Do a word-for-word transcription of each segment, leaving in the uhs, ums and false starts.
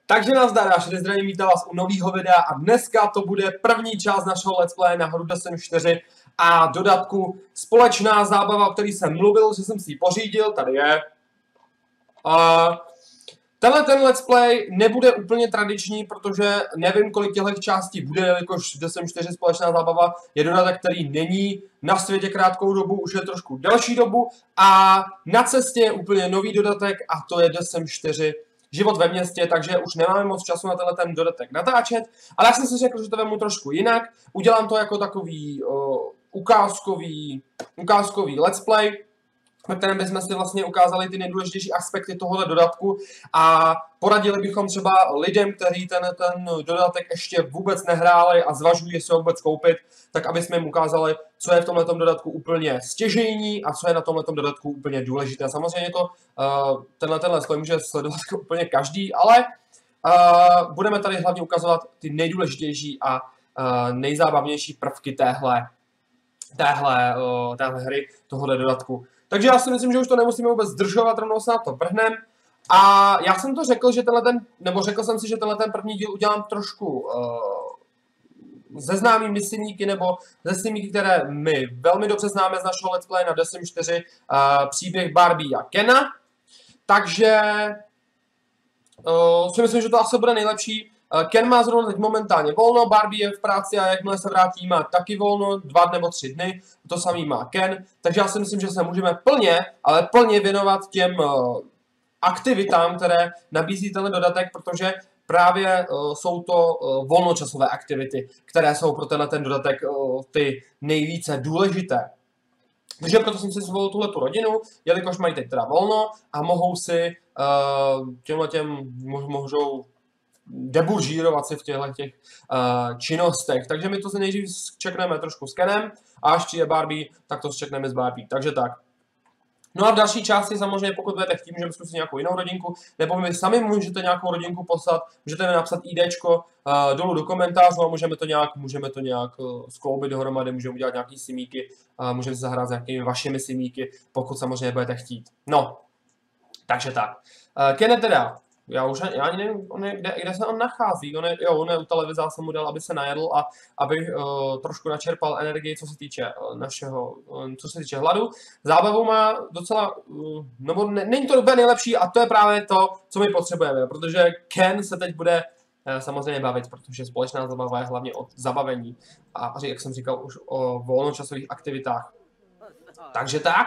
Takže nazdar, já všude zdravím, vítám vás u nového videa a dneska to bude první část našeho let's play na hru The Sims čtyři a dodatku společná zábava, o který jsem mluvil, že jsem si ji pořídil, tady je. Uh, tenhle ten let's play nebude úplně tradiční, protože nevím, kolik těchto částí bude, jelikož The Sims čtyři společná zábava je dodatek, který není na světě krátkou dobu, už je trošku delší dobu a na cestě je úplně nový dodatek a to je The Sims čtyři Život ve městě, takže už nemáme moc času na tenhle ten dodatek natáčet, ale já jsem si řekl, že to vemu trošku jinak, udělám to jako takový uh, ukázkový, ukázkový let's play, ve kterém bychom si vlastně ukázali ty nejdůležitější aspekty tohoto dodatku a poradili bychom třeba lidem, kteří ten, ten dodatek ještě vůbec nehráli a zvažují, jestli ho vůbec koupit, tak aby jsme jim ukázali, co je v tomto dodatku úplně stěžejní a co je na tomto dodatku úplně důležité. Samozřejmě to uh, tenhle tenhle sloj může sledovat úplně každý, ale uh, budeme tady hlavně ukazovat ty nejdůležitější a uh, nejzábavnější prvky téhle, téhle, uh, téhle hry, tohoto dodatku. Takže já si myslím, že už to nemusíme vůbec zdržovat, rovnou se na to vrhneme. A já jsem to řekl, že tenhle ten, nebo řekl jsem si, že tenhle ten první díl udělám trošku uh, ze známými simíky, nebo ze simíky, které my velmi dobře známe z našeho let's play na The Sims čtyři, uh, příběh Barbie a Kena. Takže uh, si myslím, že to asi bude nejlepší. Ken má zrovna teď momentálně volno, Barbie je v práci a jakmile se vrátí, má taky volno, dva nebo tři dny, to samý má Ken, takže já si myslím, že se můžeme plně, ale plně věnovat těm uh, aktivitám, které nabízí tenhle dodatek, protože právě uh, jsou to uh, volnočasové aktivity, které jsou pro tenhle ten dodatek uh, ty nejvíce důležité. Takže proto jsem si zvolil tuhletu rodinu, jelikož mají teď teda volno a mohou si uh, těmhle těm můžou deburžírovat si v těchto těch uh, činnostech. Takže my to se nejdřív čekneme trošku s Kenem a až přijde Barbie, tak to čekneme s Barbie. Takže tak. No a v další části samozřejmě, pokud budete chtít, můžeme zkusit nějakou jinou rodinku, nebo my sami můžete nějakou rodinku poslat, můžete mi napsat IDčko uh, dolů do komentářů a můžeme to nějak, můžeme to nějak uh, skloubit dohromady, můžeme udělat nějaký simíky, uh, můžeme se zahrát s nějakými vašimi simíky, pokud samozřejmě budete chtít. No, takže tak. Uh, Ken teda, já už já ani nevím, on je, kde, kde se on nachází, on je, jo, on je u televize, jsem mu dal, aby se najedl a aby uh, trošku načerpal energii, co se týče uh, našeho, uh, co se týče hladu. Zábavu má docela, uh, nebo ne, není to úplně nejlepší a to je právě to, co my potřebujeme, protože Ken se teď bude uh, samozřejmě bavit, protože společná zábava je hlavně o zabavení a jak jsem říkal už o volnočasových aktivitách. Takže tak.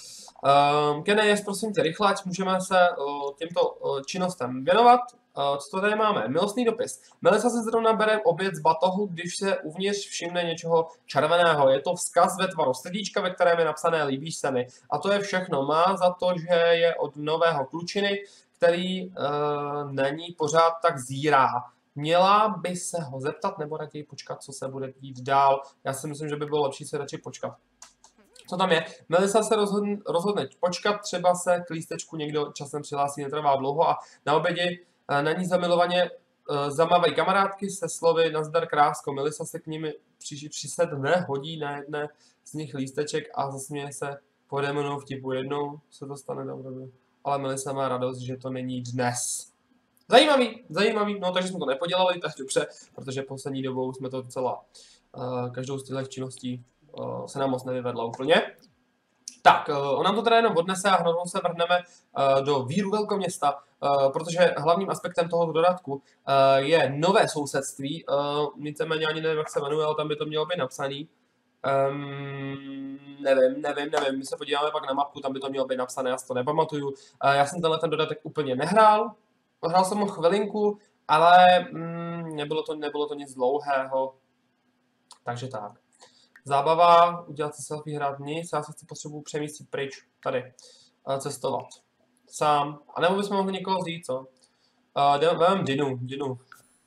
Um, Kene, jest prosím tě rychle, ať můžeme se uh, těmto uh, činnostem věnovat. Uh, co to tady máme? Milostný dopis. Melissa se zrovna bere oběd z batohu, když se uvnitř všimne něčeho červeného. Je to vzkaz ve tvaru srdíčka, ve kterém je napsané líbíš se mi. A to je všechno. Má za to, že je od nového klučiny, který uh, na ní pořád tak zírá. Měla by se ho zeptat nebo raději počkat, co se bude dít dál. Já si myslím, že by bylo lepší se radši počkat. Co tam je? Melissa se rozhodne, rozhodne počkat, třeba se k lístečku někdo časem přihlásí, netrvá dlouho a na obědě na ní zamilovaně uh, zamávají kamarádky se slovy nazdar krásko. Melissa se k nimi při, přisedne, hodí na jedné z nich lísteček a zasměje se po démonou vtipu. Jednou se to stane dobře, ale Melissa má radost, že to není dnes. Zajímavý, zajímavý, no takže jsme to nepodělali, tak dobře, protože poslední dobou jsme to docela uh, každou z těchto činností Uh, se nám moc nevyvedla úplně. Tak, uh, on nám to teda jenom odnese a hned se vrhneme uh, do víru velkoměsta, uh, protože hlavním aspektem tohoto dodatku uh, je nové sousedství. Uh, nicméně ani nevím, jak se jmenuje, ale tam by to mělo být napsaný. Um, nevím, nevím, nevím, my se podíváme pak na mapku, tam by to mělo být napsané, já si to nepamatuju. Uh, já jsem tenhle ten dodatek úplně nehrál, hrál jsem ho chvilinku, ale mm, nebylo, to, nebylo to nic dlouhého, takže tak. Zábava, udělat si selfie, hrát nic, já se chci potřebuji přemístit pryč, tady, cestovat, sám, a nebo bychom mohli někoho vzít, co? Uh, Vem Dinu, Dinu,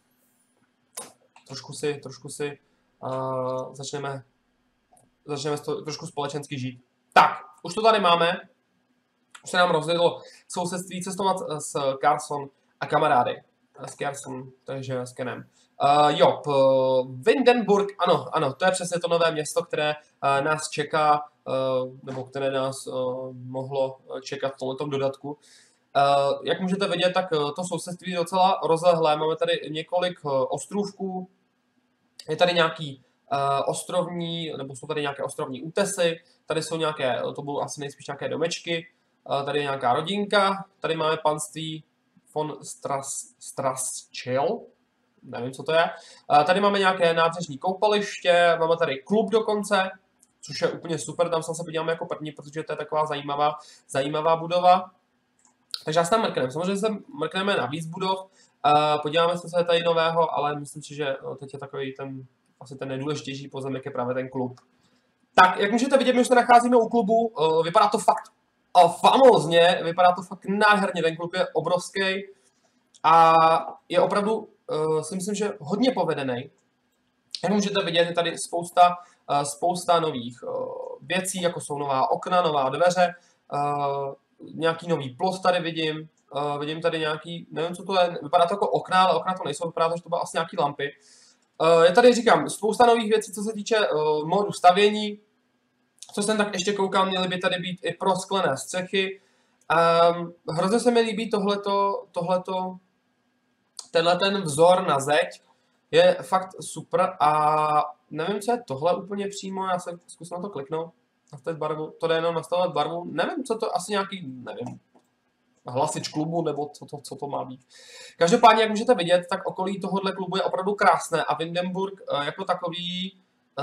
trošku si, trošku si, uh, začneme, začneme to, trošku společensky žít. Tak, už to tady máme, už se nám rozdělilo sousedství, cestovat s Carson a kamarády, s Carson, takže s Kenem. Uh, jo, Windenburg, ano, ano, to je přesně to nové město, které uh, nás čeká, uh, nebo které nás uh, mohlo čekat v tomto dodatku. Uh, jak můžete vidět, tak uh, to sousedství je docela rozlehlé. Máme tady několik uh, ostrůvků, je tady nějaký uh, ostrovní, nebo jsou tady nějaké ostrovní útesy, tady jsou nějaké, to budou asi nejspíš nějaké domečky, uh, tady je nějaká rodinka, tady máme panství von Stras, Strasčil, nevím, co to je. Uh, tady máme nějaké nábřežní koupaliště, máme tady klub dokonce, což je úplně super, tam se podíváme jako první, protože to je taková zajímavá, zajímavá budova. Takže já se tam mrkneme. Samozřejmě se mrkneme na víc budov, uh, podíváme se, co je tady nového, ale myslím si, že no, teď je takový ten, asi ten nejdůležitější pozemek je právě ten klub. Tak, jak můžete vidět, my už se nacházíme u klubu, uh, vypadá to fakt uh, famózně, vypadá to fakt nádherně, ten klub je obrovský a je opravdu, uh, si myslím, že hodně povedený. Jak můžete vidět, je tady spousta, uh, spousta nových uh, věcí, jako jsou nová okna, nová dveře, uh, nějaký nový plot tady vidím, uh, vidím tady nějaký, nevím, co to je, vypadá to jako okna, ale okna to nejsou, vypadá to, že to byla asi nějaký lampy. Uh, je tady, říkám, spousta nových věcí, co se týče uh, módu stavění. Co jsem tak ještě koukal, měly by tady být i prosklené střechy. Um, hrozně se mi líbí tohleto, tohleto, tenhle ten vzor na zeď. Je fakt super a nevím, co je tohle úplně přímo, já se zkusím na to kliknout. Nastavit barvu, to jde jenom nastavovat barvu, nevím, co to, asi nějaký, nevím, hlasič klubu, nebo co to, co to má být. Každopádně, jak můžete vidět, tak okolí tohohle klubu je opravdu krásné a Windenburg jako takový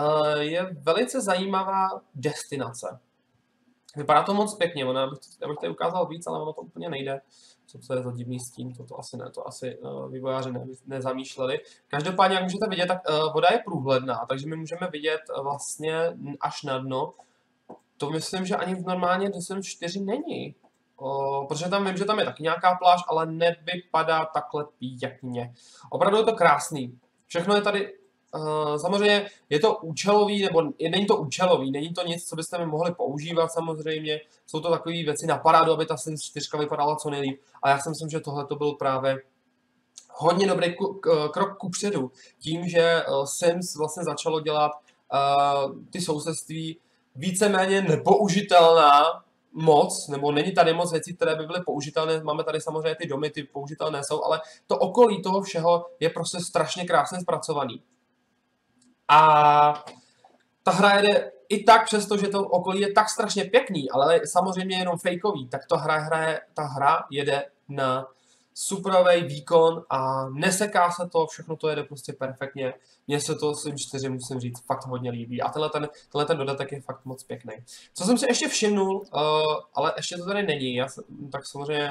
je velice zajímavá destinace. Vypadá to moc pěkně, ono, já bych, já bych tady ukázal víc, ale ono to úplně nejde. Co to je za divný stín, to, to asi ne, to asi uh, vývojáři ne, nezamýšleli. Každopádně, jak můžete vidět, tak uh, voda je průhledná, takže my můžeme vidět uh, vlastně až na dno. To myslím, že ani v normálně D S M čtyři není. O, protože tam vím, že tam je taky nějaká pláž, ale nevypadá takhle pěkně. Opravdu je to krásný. Všechno je tady, uh, samozřejmě je to účelový, nebo je, není to účelový, není to nic, co byste mi mohli používat samozřejmě. Jsou to takové věci na parádu, aby ta Sims čtyři vypadala co nejlíp. A já si myslím, že tohle to byl právě hodně dobrý ku, k, krok kupředu. Tím, že uh, Sims vlastně začalo dělat uh, ty sousedství víceméně nepoužitelná moc, nebo není tady moc věcí, které by byly použitelné, máme tady samozřejmě ty domy, ty použitelné jsou, ale to okolí toho všeho je prostě strašně krásně zpracovaný. A ta hra jede i tak, přesto, že to okolí je tak strašně pěkný, ale samozřejmě jenom fejkový, tak to hra, hra, ta hra jede na superový výkon a neseká se to, všechno to jede prostě perfektně. Mně se to Sims čtyři, musím říct, fakt hodně líbí a tenhle ten, tenhle ten dodatek je fakt moc pěkný. Co jsem si ještě všimnul, uh, ale ještě to tady není, já se, tak samozřejmě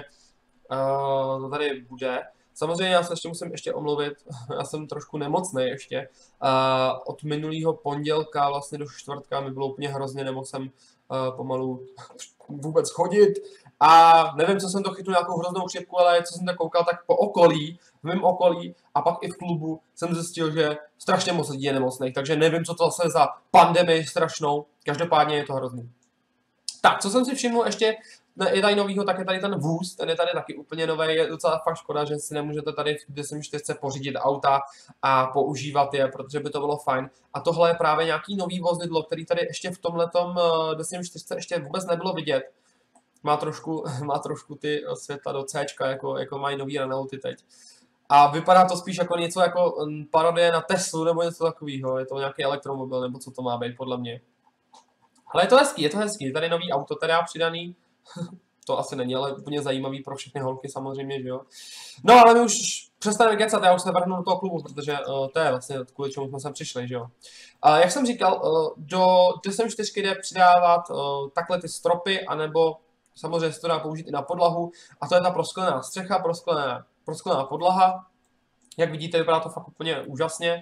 uh, to tady bude. Samozřejmě já se ještě musím ještě omluvit, já jsem trošku nemocný ještě. Uh, od minulého pondělka vlastně do čtvrtka mi bylo úplně hrozně, nemohl jsem uh, pomalu vůbec chodit. A nevím, co jsem to chytnul, nějakou hroznou chřipku, ale co jsem tak koukal, tak po okolí, v mém okolí a pak i v klubu jsem zjistil, že strašně moc lidí je nemocných, takže nevím, co to zase je za pandemii strašnou, každopádně je to hrozný. Tak, co jsem si všiml ještě, je tady novýho, tak je tady ten vůz, ten je tady taky úplně nový, je docela fakt škoda, že si nemůžete tady v D S M čtyři pořídit auta a používat je, protože by to bylo fajn. A tohle je právě nějaký nový vozidlo, který tady ještě v tomhletom D S M čtyři ještě vůbec nebylo vidět. Má trošku, má trošku ty světla do C, jako, jako mají nový Renaulty teď. A vypadá to spíš jako něco jako parodie na Teslu nebo něco takového. Je to nějaký elektromobil nebo co to má být podle mě. Ale je to hezký, je to hezký. Je tady nový auto teda přidaný. To asi není, ale úplně zajímavý pro všechny holky samozřejmě, že jo. No ale my už přestaneme kecat, já už se vrhnu do toho klubu, protože uh, to je vlastně kvůli čemu jsme sem přišli, že jo. Uh, jak jsem říkal, uh, do D S M čtyři jde přidávat uh, takhle ty stropy, anebo samozřejmě se to dá použít i na podlahu. A to je ta prosklená střecha, prosklená, prosklená podlaha. Jak vidíte, vypadá to fakt úplně úžasně.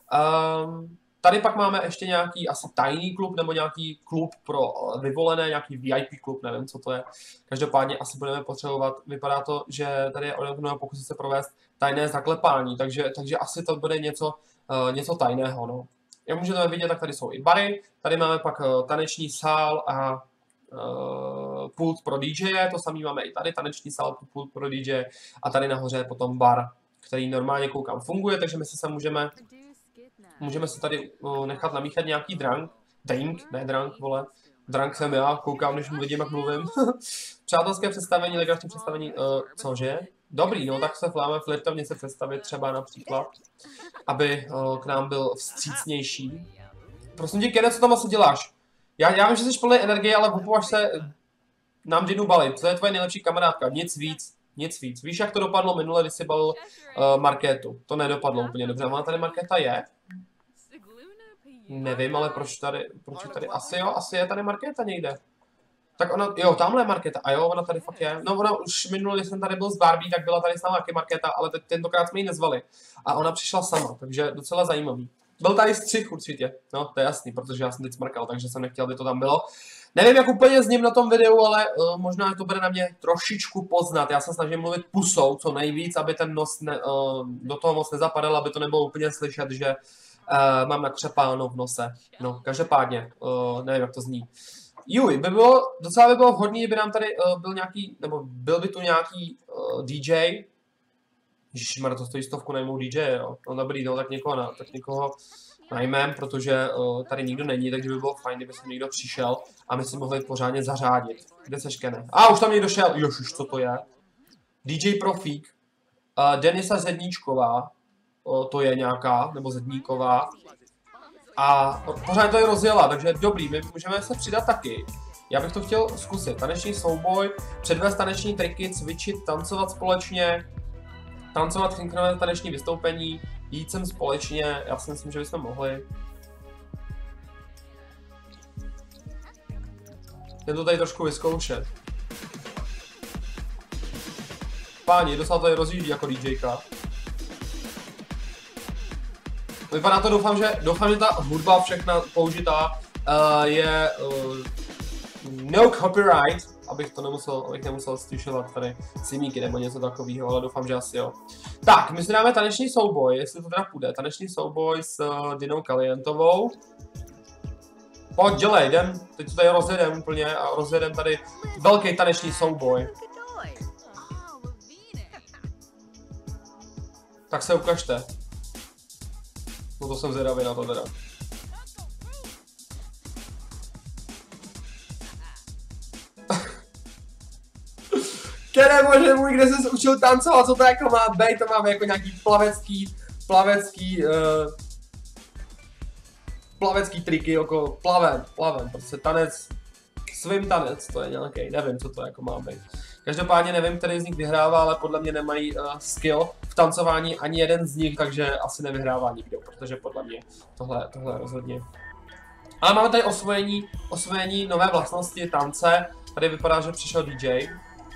Um, Tady pak máme ještě nějaký asi tajný klub, nebo nějaký klub pro vyvolené, nějaký V I P klub, nevím, co to je. Každopádně asi budeme potřebovat, vypadá to, že tady je orientované pokusit se provést tajné zaklepání, takže, takže asi to bude něco, uh, něco tajného. No. Jak můžete vidět, tak tady jsou i bary, tady máme pak uh, taneční sál a uh, pult pro D J, to samý máme i tady, taneční sál, pult pro D J a tady nahoře je potom bar, který normálně koukám funguje, takže my se sem můžeme Můžeme se tady uh, nechat namíchat nějaký drink, drink, ne drink, vole, Drunk jsem já, koukám, když mu vidím, jak mluvím. Přátelské představení, legrační představení, uh, cože? Dobrý, no tak se máme flirtovně se představit třeba například, aby uh, k nám byl vstřícnější. Prosím tě, Kene, co tam asi děláš? Já, já vím, že jsi plný energie, ale opovaž se nám Dinu balit. Co je tvoje nejlepší kamarádka? Nic víc, nic víc. Víš, jak to dopadlo minule, když jsi balil uh, Markétu? To nedopadlo úplně dobře. Ona tady Markéta je? Nevím, ale proč tady, proč tady? Asi jo, asi je tady Markéta někde. Tak ona, jo, tamhle je Markéta, a jo, ona tady fakt je. No ona už minule, když jsem tady byl s Barbie, tak byla tady s námi taky Markéta, ale teď tentokrát jsme ji nezvali. A ona přišla sama, takže docela zajímavý. Byl tady střih určitě, no to je jasný, protože já jsem teď smrkal, takže jsem nechtěl, aby to tam bylo. Nevím, jak úplně s ním na tom videu, ale uh, možná to bude na mě trošičku poznat. Já se snažím mluvit pusou co nejvíc, aby ten nos ne, uh, do toho moc nezapadal, aby to nebylo úplně slyšet, že uh, mám nakřepáno v nose. No, každopádně, uh, nevím, jak to zní. Juj, by bylo, docela by bylo vhodný, kdyby nám tady uh, byl nějaký, nebo byl by tu nějaký uh, D J. Ježišmarja, to stojí stovku najmou D J, jo. No dobrý, no tak někoho, na, tak někoho najmem, protože uh, tady nikdo není, takže by bylo fajn, kdyby sem někdo přišel a my si mohli pořádně zařádit. Kde seš, Kene? A už tam někdo šel, jožiš, co to je? D J Profík, uh, Denisa Zedníčková, uh, to je nějaká, nebo Zedníková. A pořád to je rozjela, takže dobrý, my můžeme se přidat taky. Já bych to chtěl zkusit. Taneční souboj, předvést taneční triky, cvičit, tancovat společně, tancovat synchronové taneční vystoupení, jít sem společně, já si myslím, že bychom mohli. Jen to tady trošku vyzkoušet. Páni, docela tady rozjíždí jako DJka. Vypadá to, doufám, že, doufám, že ta hudba všechna použitá uh, je uh, no copyright, abych to nemusel, abych nemusel slyšovat tady simíky nebo něco takového, ale doufám, že asi jo. Tak, my si dáme taneční souboj, jestli to teda půjde. Taneční souboj s uh, Dinou Kalientovou. Pojď, dělej, jdem, teď to tady rozjedem úplně a rozjedem tady velký taneční souboj. Tak se ukažte. No to jsem zvědavý na to teda. Kene, bože můj, kde jsi učil tancovat, co to jako má být, to máme jako nějaký plavecký, plavecký, uh, plavecký triky, jako plavem, plavem, prostě tanec, svým tanec, to je nějaký, nevím, co to jako má být. Každopádně nevím, který z nich vyhrává, ale podle mě nemají uh, skill v tancování ani jeden z nich, takže asi nevyhrává nikdo, protože podle mě tohle, tohle rozhodně. Ale máme tady osvojení, osvojení nové vlastnosti tance, tady vypadá, že přišel D J.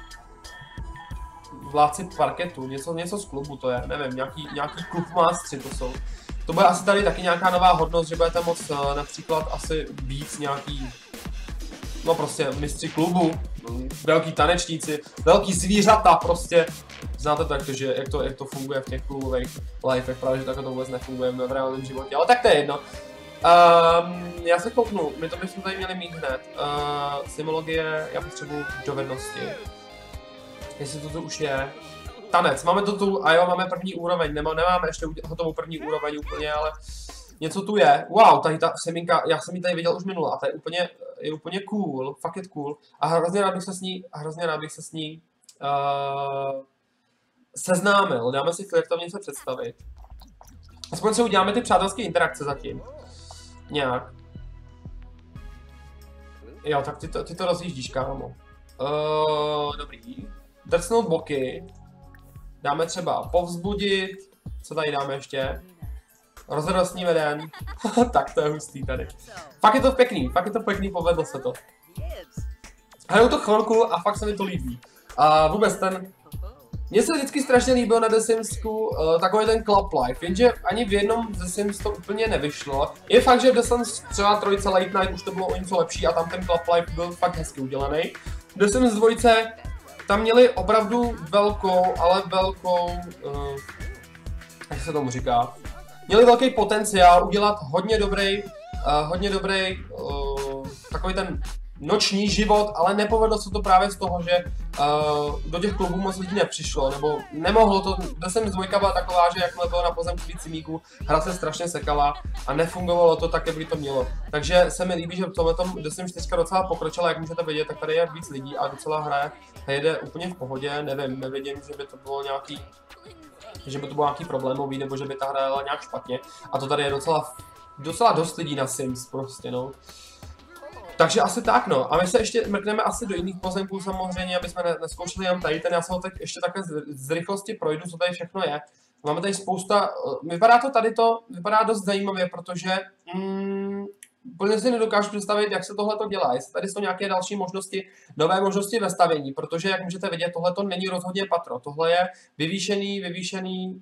Vládci parketu, něco, něco z klubu to je, nevím, nějaký, nějaký klub mástři to jsou. To bude asi tady taky nějaká nová hodnost, že budete moct uh, například asi být nějaký, no prostě mistři klubu, velký tanečníci, velký zvířata prostě. Znáte to, jak to, že, jak to, jak to funguje v těch klubových lifech, právě že takhle to vůbec nefunguje v reálném životě, ale tak to je jedno. Um, já se kouknu, my to bychom tady měli mít hned. Uh, Simologie, já potřebuji dovednosti. Jestli to tu už je. Tanec, máme to tu, a jo, máme první úroveň, Nemá, nemáme ještě hotovou první úroveň úplně, ale něco tu je. Wow, tady ta semínka, já jsem ji tady viděl už minule a ta je úplně, je úplně cool, fakt je cool. A hrozně rád bych se s ní, hrozně rád bych se s ní uh, seznámil, dáme si flirtovně se představit. Aspoň si uděláme ty přátelské interakce zatím. Nějak. Jo, tak ty to, ty to rozjíždíš, kámo. Uh, dobrý. Drcnout boky. Dáme třeba povzbudit. Co tady dáme ještě? Rozradostní veden. Tak to je hustý tady. Fakt je to pěkný, fakt je to pěkný, povedlo se to. Hraju to chvilku a fakt se mi to líbí. A vůbec ten... Mně se vždycky strašně líbilo na The Simsku uh, takový ten Club Life, jenže ani v jednom The Sims to úplně nevyšlo. Je fakt, že v The Sims třeba trojce Late Night už to bylo o něco lepší a tam ten Club Life byl fakt hezky udělaný. The Sims dvojce tam měli opravdu velkou, ale velkou, uh, jak se tomu říká, měli velký potenciál udělat hodně dobrý, uh, hodně dobrý, uh, takový ten noční život, ale nepovedlo se to právě z toho, že uh, do těch klubů moc lidí nepřišlo, nebo nemohlo to, D S M dvojka byla taková, že jakmile bylo na pozemku víc cimíků, hra se strašně sekala a nefungovalo to tak, jak by to mělo. Takže se mi líbí, že v tomhle D S M čtyři docela pokročila, jak můžete vidět, tak tady je víc lidí a docela hraje a jede úplně v pohodě, nevím, nevidím, že by to bylo nějaký, že by to bylo nějaký problémový, nebo že by ta hra jela nějak špatně a to tady je docela, docela dost lidí na Sims prostě, no. Takže asi tak, no. A my se ještě mrkneme asi do jiných pozemků samozřejmě, aby jsme neskoušeli jenom tady ten. Já se ho teď ještě také z rychlosti projdu, co tady všechno je. Máme tady spousta, vypadá to tady to, vypadá dost zajímavě, protože mm, úplně si nedokážu představit, jak se tohle to dělá. Jestli tady jsou nějaké další možnosti, nové možnosti ve stavění, protože jak můžete vidět, tohle to není rozhodně patro. Tohle je vyvýšený, vyvýšený,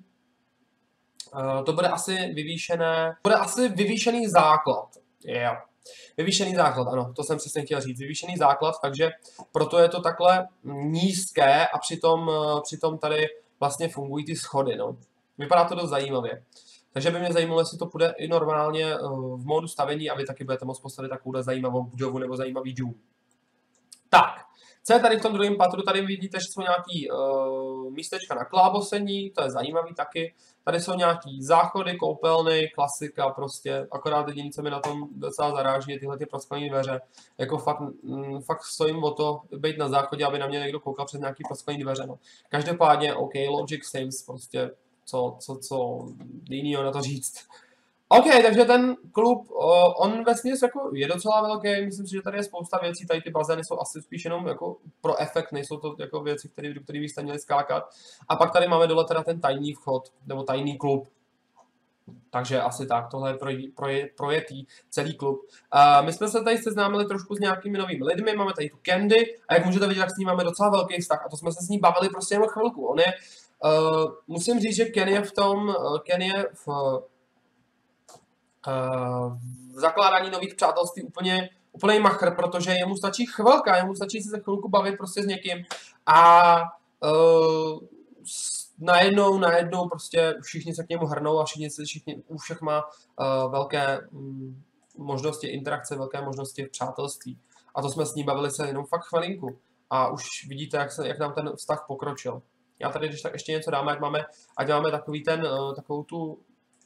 uh, to bude asi vyvýšené, bude asi vyvýšený základ. Yeah. Vyvýšený základ, ano, to jsem přesně chtěl říct, vyvýšený základ, takže proto je to takhle nízké a přitom, přitom tady vlastně fungují ty schody, no. Vypadá to dost zajímavě. Takže by mě zajímalo, jestli to půjde i normálně v módu stavění a vy taky budete moct postavit takovou zajímavou budovu nebo zajímavý dům. Tak, co je tady v tom druhém patru? Tady vidíte, že jsou nějaký uh, místečka na klábosení, to je zajímavý taky. Tady jsou nějaký záchody, koupelny, klasika prostě, akorát jediné, co mi na tom docela zaráží, je tyhle ty prosklené dveře. Jako fakt, mm, fakt stojím o to být na záchodě, aby na mě někdo koukal přes nějaký prosklené dveře. No. Každopádně, OK, Logic Sims, prostě, co, co, co jinýho na to říct. OK, takže ten klub, on vesměs jako je docela velký, myslím si, že tady je spousta věcí, tady ty bazény jsou asi spíš jenom jako pro efekt, nejsou to jako věci, které, do kterých byste měli skákat. A pak tady máme dole teda ten tajný vchod, nebo tajný klub. Takže asi tak, tohle je proje, proje, projetý celý klub. Uh, my jsme se tady seznámili trošku s nějakými novými lidmi, máme tady tu Candy a jak můžete vidět, tak s ní máme docela velký vztah a to jsme se s ní bavili prostě jen chvilku. On je, uh, musím říct, že Ken je v tom, uh, Ken je v... Uh, v zakládání nových přátelství úplně, úplně machr, protože jemu stačí chvilka, jemu stačí si za chvilku bavit prostě s někým a uh, najednou, najednou prostě všichni se k němu hrnou a všichni, všichni u všech má uh, velké um, možnosti interakce, velké možnosti v přátelství. A to jsme s ní bavili se jenom fakt chvilinku. A už vidíte, jak, se, jak nám ten vztah pokročil. Já tady, když tak ještě něco dáme, ať máme, ať máme takový ten, uh, takovou tu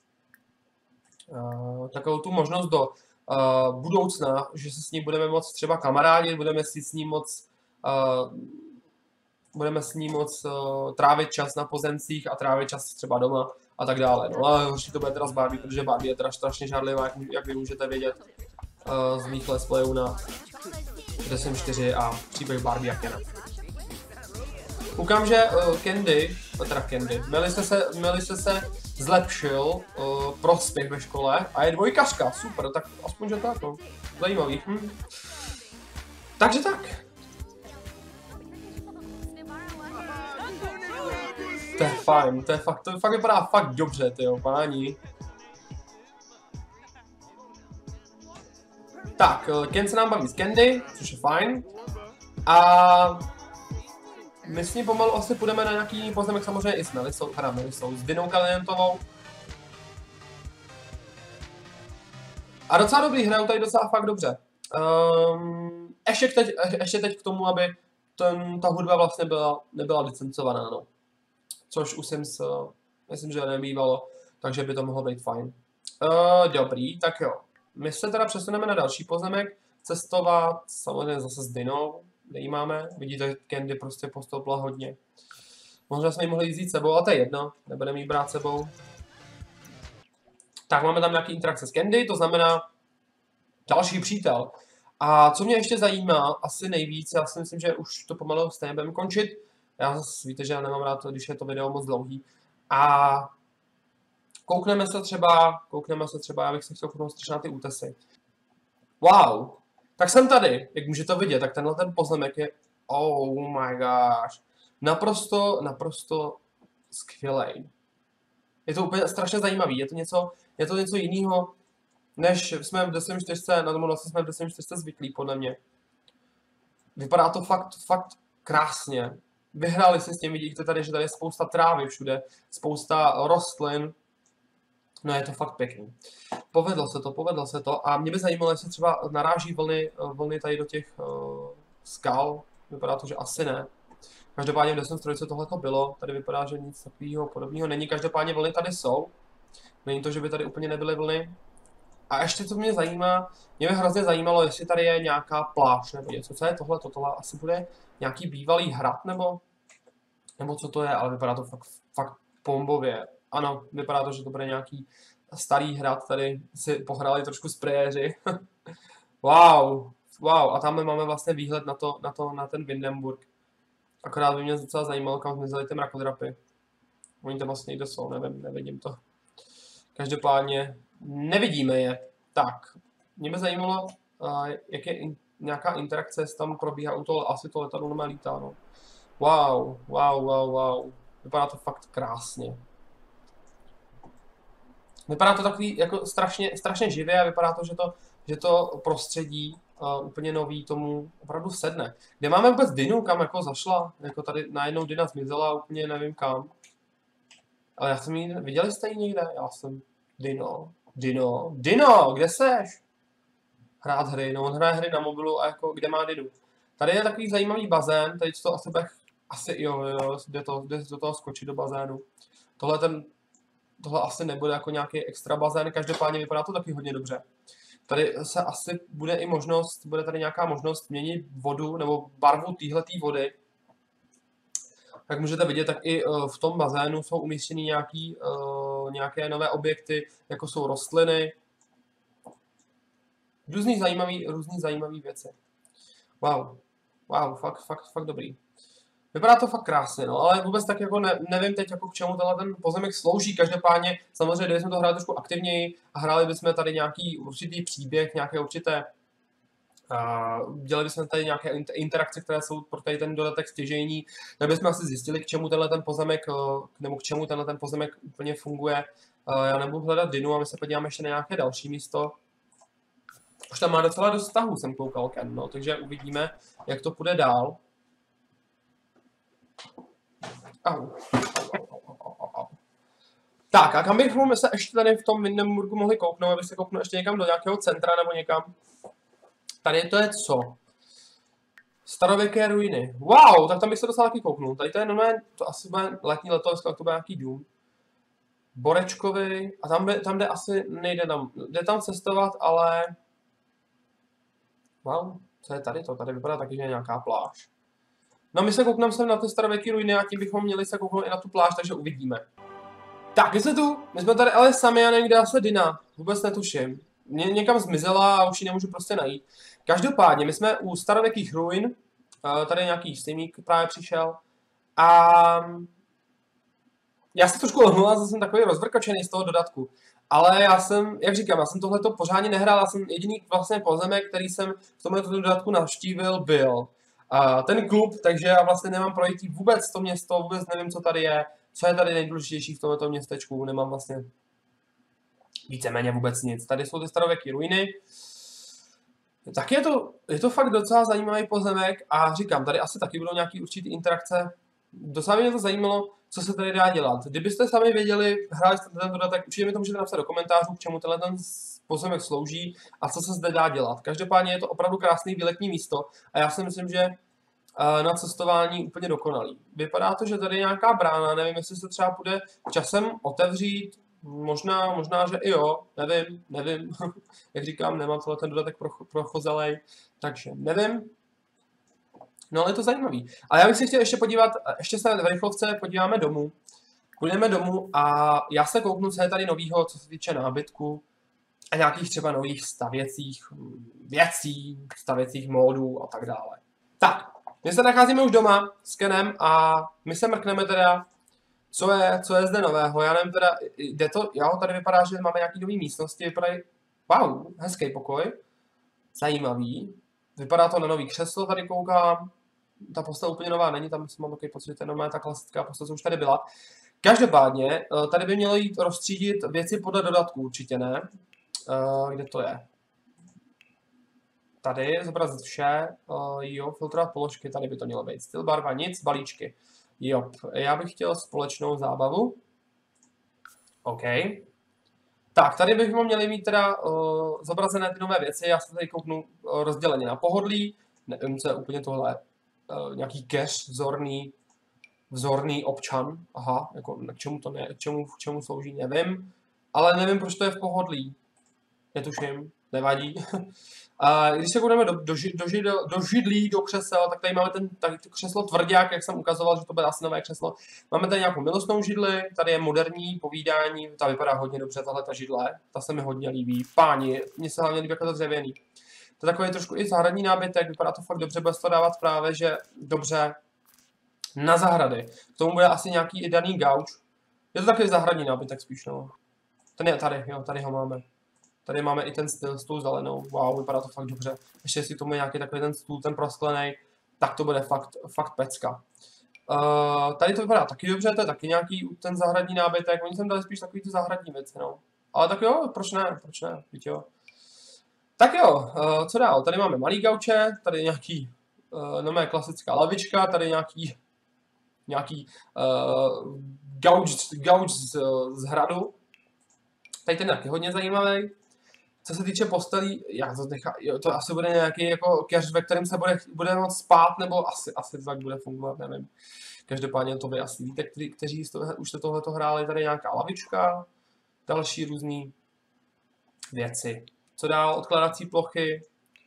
Uh, takovou tu možnost do uh, budoucna, že se s ním budeme moct třeba kamarádit, budeme si s ním moc uh, budeme s ním moc uh, trávit čas na pozemcích a trávit čas třeba doma a tak dále. No ale horší to bude teda s Barbie, protože Barbie je teda strašně žádlivá, jak, jak vy můžete vědět uh, z mých let's playů na D S M čtyři a příběh Barbie a Kena. Koukám, že uh, Candy, teda Candy, Melissa se, Melissa se zlepšil uh, prospěch ve škole a je dvojkařka, super, tak aspoň, že tak, no, zajímavý. Hm. Takže tak. To je fajn, to je fakt, to fakt vypadá fakt dobře, tyjo, páni. Tak, Ken se nám baví s Candy, což je fajn. A my s ní pomalu asi půjdeme na nějaký pozemek, samozřejmě i s Melisou, teda Melisou, s Dinou Kalientovou. A docela dobrý, hrajou tady docela fakt dobře. Um, ještě, teď, ještě teď k tomu, aby ten, ta hudba vlastně byla, nebyla licencovaná, no. Což už jsem s, myslím, že nebývalo, takže by to mohlo být fajn. Uh, dobrý, tak jo. My se teda přesuneme na další pozemek, cestovat samozřejmě zase s Dinou. Kde máme, vidíte, Candy prostě postoupila hodně. Možná jsme ji mohli jít sebou, ale to je jedno, nebudeme jí brát sebou. Tak máme tam nějaký interakce s Candy, to znamená další přítel. A co mě ještě zajímá, asi nejvíc, já si myslím, že už to pomalu stejně budeme končit. Já zase víte, že já nemám rád to, když je to video moc dlouhý. A koukneme se třeba, koukneme se třeba, já bych se chtěl kouknout na ty útesy. Wow! Tak jsem tady, jak můžete vidět, tak tenhle ten pozemek je, oh my gosh, naprosto, naprosto skvělej. Je to úplně strašně zajímavý, je to něco, je to něco jiného, než jsme v D S M čtyři, na tomu vlastně jsme v D S M čtyři zvyklí, podle mě. Vypadá to fakt, fakt krásně. Vyhráli si s tím, vidíte tady, že tady je spousta trávy všude, spousta rostlin. No je to fakt pěkný. Povedlo se to, povedlo se to a mě by zajímalo, jestli třeba naráží vlny, vlny tady do těch uh, skal. Vypadá to, že asi ne. Každopádně v desátém strojce tohle to bylo, tady vypadá, že nic takového podobného není, každopádně vlny tady jsou. Není to, že by tady úplně nebyly vlny. A ještě co mě zajímá, mě by hrozně zajímalo, jestli tady je nějaká pláž nebo něco. Co je tohle? Tohle asi bude nějaký bývalý hrad nebo, nebo co to je, ale vypadá to fakt, fakt bombově. Ano, vypadá to, že to bude nějaký starý hrad, tady si pohráli trošku sprejeři. Wow, wow, a tam máme vlastně výhled na, to, na, to, na ten Windenburg. Akorát by mě docela zajímalo, kam zmizely ty mrakodrapy. Oni tam vlastně někde jsou, nevím, nevidím to. Každopádně nevidíme je. Tak, mě by zajímalo, uh, jak je in, nějaká interakce, jestli tam probíhá u toho, asi to letadlo normálně lítá, no. Wow, wow, wow, wow. Vypadá to fakt krásně. Vypadá to takový jako strašně, strašně živě a vypadá to, že to, že to prostředí uh, úplně nový tomu opravdu sedne. Kde máme vůbec Dinu, kam jako zašla? Jako tady najednou Dina zmizela, úplně nevím kam. Ale já jsem ji, viděli jste ji někde? Já jsem, Dino, Dino, Dino, kde seš? Hrát hry, no on hraje hry na mobilu a jako, kde má Dinu? Tady je takový zajímavý bazén, tady to asi bych, asi jo, jo, jde, to, jde do toho skočit do bazénu. Tohle ten, tohle asi nebude jako nějaký extra bazén, každopádně vypadá to taky hodně dobře. Tady se asi bude i možnost, bude tady nějaká možnost měnit vodu nebo barvu téhletý vody. Jak můžete vidět, tak i v tom bazénu jsou umístěny nějaký, nějaké nové objekty, jako jsou rostliny. Různý zajímavý, různý zajímavý věci. Wow, wow, fakt, fakt, fakt dobrý. Vypadá to fakt krásně, no, ale vůbec tak jako ne, nevím teď, jako k čemu tenhle ten pozemek slouží. Každopádně, samozřejmě, kdybychom to hráli trošku aktivněji a hráli bychom tady nějaký určitý příběh, nějaké určité Uh, dělali bychom tady nějaké interakce, které jsou pro tady ten dodatek stěžejní, tak bychom asi zjistili, k čemu tenhle ten pozemek, uh, nebo k čemu tenhle ten pozemek úplně funguje. Uh, já nebudu hledat Dinu a my se podíváme ještě na nějaké další místo. Už tam má docela dost vztahů, jsem koukal Ken, no, takže uvidíme, jak to půjde dál. Au. Tak, a kam bychom se ještě tady v tom Windenburgu mohli kouknout, abych se kouknul ještě někam do nějakého centra nebo někam. Tady to je co? Starověké ruiny. Wow, tak tam bych se docela taky kouknul. Tady to je normálně, to asi bude letní leto, tak to bude nějaký dům. Borečkovi, a tam, by, tam jde asi, nejde tam, jde tam cestovat, ale... Wow, co je tady to? Tady vypadá taky, že je nějaká pláž. No my se koukneme sem na ty starověké ruiny a tím bychom měli se kouknout i na tu pláž, takže uvidíme. Tak, my jsme tu, my jsme tady ale sami a někde asi Dina, vůbec netuším. Ně, někam zmizela a už ji nemůžu prostě najít. Každopádně, my jsme u starověkých ruin, tady nějaký snímík právě přišel a já se trošku omlouvám, že jsem takový rozvrkočený z toho dodatku, ale já jsem, jak říkám, já jsem tohleto pořádně nehrál, já jsem jediný vlastně pozemek, který jsem v tomhle dodatku navštívil, byl a ten klub, takže já vlastně nemám projít vůbec to město, vůbec nevím, co tady je, co je tady nejdůležitější v tomto městečku, nemám vlastně víceméně vůbec nic. Tady jsou ty starověké ruiny. Tak je to, je to fakt docela zajímavý pozemek a říkám, tady asi taky budou nějaký určitý interakce. Docela mě to zajímalo, co se tady dá dělat. Kdybyste sami věděli, hráli jste ten dodatek, určitě mi to můžete napsat do komentářů, k čemu tenhle ten pozemek slouží a co se zde dá dělat. Každopádně je to opravdu krásný výletní místo a já si myslím, že na cestování úplně dokonalý. Vypadá to, že tady je nějaká brána, nevím, jestli se třeba bude časem otevřít, možná, možná, že i jo, nevím, nevím, jak říkám, nemám tohle ten dodatek prochozelej, takže nevím. No ale je to zajímavý. Ale já bych si chtěl ještě podívat, ještě se v rychlovce podíváme domů. Půjdeme domů a já se kouknu, co je tady novýho, co se týče nábytku a nějakých třeba nových stavěcích věcí, stavěcích módů a tak dále. Tak, my se nacházíme už doma s Kenem a my se mrkneme teda, co je, co je zde nového. Já nevím teda, jde to, jo, tady vypadá, že máme nějaký nový místnosti, vypadají, wow, hezký pokoj, zajímavý. Vypadá to na nový křeslo, tady koukám. Ta postava úplně nová není, tam mám takový pocit, že to je normálně ta klasická postava, co už tady byla. Každopádně, tady by mělo jít rozstřídit věci podle dodatku, určitě ne. Kde to je? Tady zobrazit vše, jo, filtrovat položky, tady by to mělo být. Styl, barva, nic, balíčky. Jo, já bych chtěl společnou zábavu. OK. Tak, tady bychom měli mít teda uh, zobrazené ty nové věci, já se tady kouknu uh, rozděleně na pohodlí, nevím, co je úplně tohle, uh, nějaký cache vzorný, Vzorný občan, aha, jako k čemu to ne, k čemu, k čemu slouží, nevím, ale nevím, proč to je v pohodlí. Netuším, nevadí. A když se budeme do, do, do, do, do židlí, do křesel, tak tady máme ten tady to křeslo tvrdák, jak jsem ukazoval, že to bude asi nové křeslo. Máme tady nějakou milostnou židli, tady je moderní povídání, ta vypadá hodně dobře, tahle ta židle, ta se mi hodně líbí. Páni, mně se hlavně líbí jako to dřevěný. To je takový trošku i zahradní nábytek, vypadá to fakt dobře, bude to dávat právě, že dobře na zahrady. K tomu bude asi nějaký i daný gauč. Je to takový zahradní nábytek spíš, no. Ten je tady, jo, tady ho máme. Tady máme i ten styl s tou zelenou. Wow, vypadá to fakt dobře. Ještě jestli tomu je nějaký takový ten stůl, ten prosklený, tak to bude fakt, fakt pecka. Uh, tady to vypadá taky dobře, to je taky nějaký ten zahradní nábytek. Oni sem dali spíš takový ty zahradní věci, no. Ale tak jo, proč ne, proč ne, víte jo. Tak jo, uh, co dál? Tady máme malý gauče, tady je nějaký, uh, no mé klasická lavička, tady nějaký, nějaký uh, gauč, gauč z, z hradu. Tady ten je taky hodně zajímavý. Co se týče postelí, já to nechám, jo, to asi bude nějaký jako keř, ve kterém se bude, bude moct spát, nebo asi, asi to tak bude fungovat, nevím. Každopádně to vy asi víte, kteří, kteří už jste tohleto hráli, tady nějaká lavička, další různé věci. Co dál? Odkladací plochy.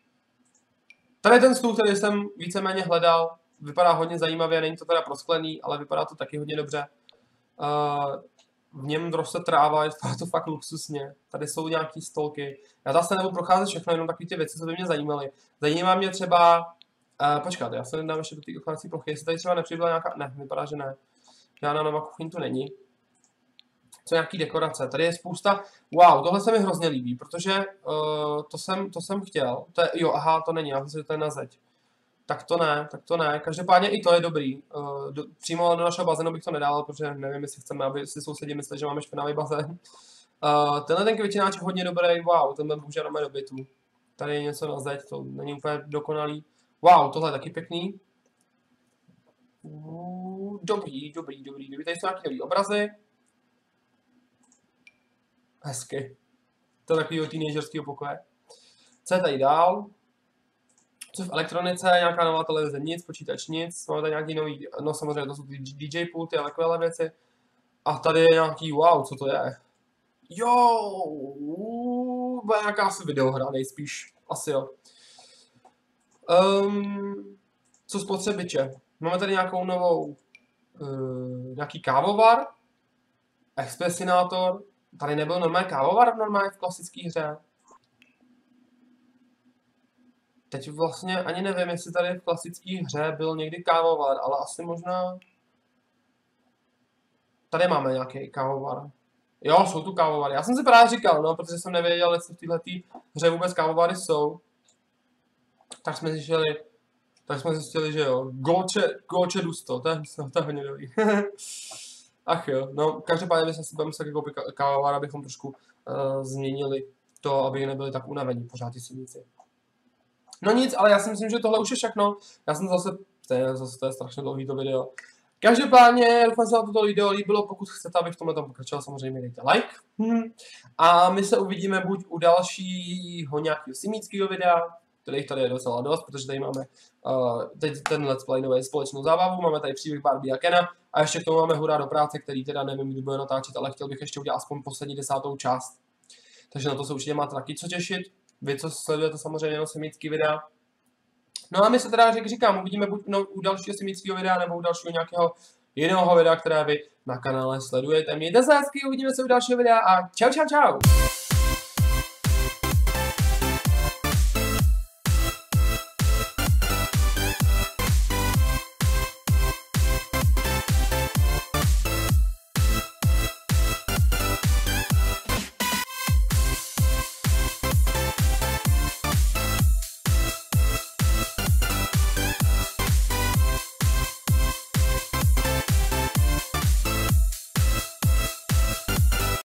Tady ten stůl, který jsem víceméně hledal, vypadá hodně zajímavě, není to teda prosklený, ale vypadá to taky hodně dobře. Uh, v něm roste tráva, je to fakt luxusně. Tady jsou nějaký stolky. Já zase nebudu procházet všechno, jenom takové ty věci, co by mě zajímaly. Zajímá mě třeba... Uh, počkáte, já se nedám ještě do té odkladací plochy, jestli tady třeba nepřibyla nějaká... Ne, vypadá, že ne. Žádná nová kuchyň tu není. Co nějaký dekorace. Tady je spousta... Wow, tohle se mi hrozně líbí, protože uh, to, jsem, to jsem chtěl. To je... Jo, aha, to není, já myslím, že to je na zeď. Tak to ne, tak to ne. Každopádně i to je dobrý. Uh, do, přímo do našeho bazénu bych to nedal, protože nevím, jestli chceme, aby si sousedí mysleli, že máme špinavý bazén. Uh, tenhle ten květináč je hodně dobrý, wow, ten bohužel máme do bytu. Tady je něco na zeď, to není úplně dokonalý. Wow, tohle je taky pěkný. Uh, dobrý, dobrý, dobrý, dobrý. Tady jsou nějaké dobrý obrazy. Hezky. To je takovýho teenagerského pokoje. Co je tady dál? Co v elektronice, nějaká nová televize, nic, počítač nic, máme tady nějaký nový, no samozřejmě to jsou ty D J pulty a takovéhle věci. A tady je nějaký, wow, co to je? Jo, bude nějaká asi videohra, nejspíš, asi jo. Um, co spotřebiče? Máme tady nějakou novou, uh, nějaký kávovar, expresinátor, tady nebyl normální kávovar v normální v klasické hře. Teď vlastně ani nevím, jestli tady v klasické hře byl někdy kávovar, ale asi možná... Tady máme nějaký kávovar. Jo, jsou tu kávovary. Já jsem si právě říkal, no, protože jsem nevěděl, jestli v této hře vůbec kávovary jsou. Tak jsme zjistili, tak jsme zjistili, že jo. Goče, goče dusto, to je, to je hodně dobrý. Ach jo, no, každopádně bychom si budeme muset koupit kávovar, abychom trošku uh, změnili to, aby nebyli tak unavení pořád ty silníci. No nic, ale já si myslím, že tohle už je všechno. Já jsem zase, to je, zase to je strašně dlouhý to video. Každopádně, doufám, že se vám toto video líbilo, pokud chcete, abych v tomhle tam pokračoval, samozřejmě dejte like. Hmm. A my se uvidíme buď u dalšího nějakého simického videa, kterých tady je docela dost, protože tady máme uh, teď ten let's play nové společnou zábavu, máme tady příběh Barbie a Kena a ještě k tomu máme Hurá do práce, který teda nevím, kdy bude natáčet, ale chtěl bych ještě udělat aspoň poslední desátou část. Takže na to se určitě máte taky co těšit. Vy, co sledujete samozřejmě jenom simický videa. No a my se teda, jak říkám, uvidíme buď no, u dalšího simického videa, nebo u dalšího nějakého jiného videa, které vy na kanále sledujete. Mějte se hezky, uvidíme se u dalšího videa a čau, čau, čau!